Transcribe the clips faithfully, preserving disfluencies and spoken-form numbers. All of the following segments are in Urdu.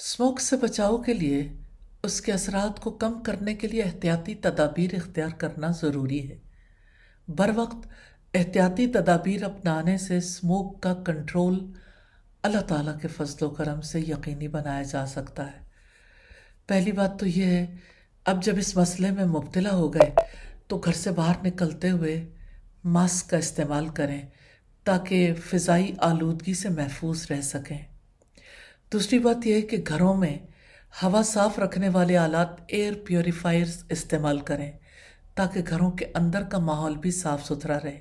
اسموک سے بچاؤ کے لیے اس کے اثرات کو کم کرنے کے لیے احتیاطی تدابیر اختیار کرنا ضروری ہے۔ بر وقت احتیاطی تدابیر اپنانے سے اسموک کا کنٹرول اللہ تعالیٰ کے فضل و کرم سے یقینی بنایا جا سکتا ہے۔ پہلی بات تو یہ ہے، اب جب اس مسئلے میں مبتلا ہو گئے تو گھر سے باہر نکلتے ہوئے ماسک کا استعمال کریں تاکہ فضائی آلودگی سے محفوظ رہ سکیں۔ دوسری بات یہ ہے کہ گھروں میں ہوا صاف رکھنے والے آلات ایئر پیوریفائرز استعمال کریں تاکہ گھروں کے اندر کا ماحول بھی صاف ستھرا رہے۔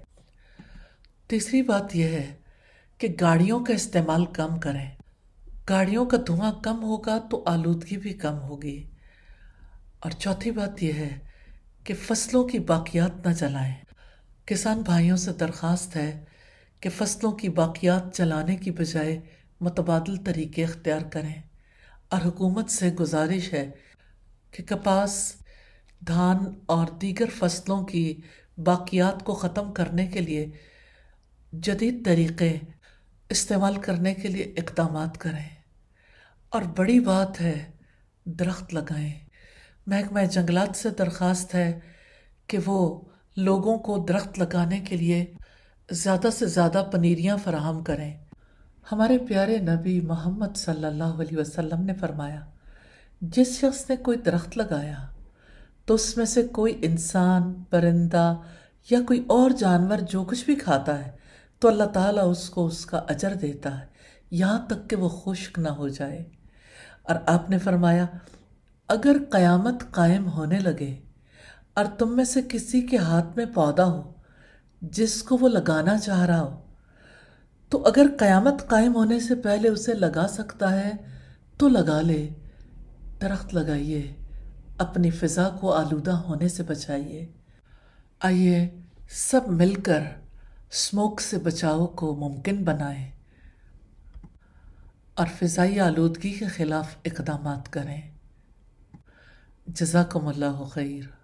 تیسری بات یہ ہے کہ گاڑیوں کا استعمال کم کریں۔ گاڑیوں کا دھواں کم ہوگا تو آلودگی بھی کم ہوگی۔ اور چوتھی بات یہ ہے کہ فصلوں کی باقیات نہ جلائیں۔ کسان بھائیوں سے درخواست ہے کہ فصلوں کی باقیات جلانے کی بجائے متبادل طریقے اختیار کریں، اور حکومت سے گزارش ہے کہ کپاس، دھان اور دیگر فصلوں کی باقیات کو ختم کرنے کے لیے جدید طریقے استعمال کرنے کے لیے اقدامات کریں۔ اور بڑی بات ہے، درخت لگائیں۔ محکمہ جنگلات سے درخواست ہے کہ وہ لوگوں کو درخت لگانے کے لیے زیادہ سے زیادہ پنیریاں فراہم کریں۔ ہمارے پیارے نبی محمد صلی اللہ علیہ وسلم نے فرمایا، جس شخص نے کوئی درخت لگایا تو اس میں سے کوئی انسان، پرندہ یا کوئی اور جانور جو کچھ بھی کھاتا ہے تو اللہ تعالیٰ اس کو اس کا اجر دیتا ہے یہاں تک کہ وہ خشک نہ ہو جائے۔ اور آپ نے فرمایا، اگر قیامت قائم ہونے لگے اور تم میں سے کسی کے ہاتھ میں پودا ہو جس کو وہ لگانا چاہ رہا ہو، تو اگر قیامت قائم ہونے سے پہلے اسے لگا سکتا ہے تو لگا لے۔ درخت لگائیے، اپنی فضا کو آلودہ ہونے سے بچائیے۔ آئیے سب مل کر اسموک سے بچاؤ کو ممکن بنائیں اور فضائی آلودگی کے خلاف اقدامات کریں۔ جزاکم اللہ خیر۔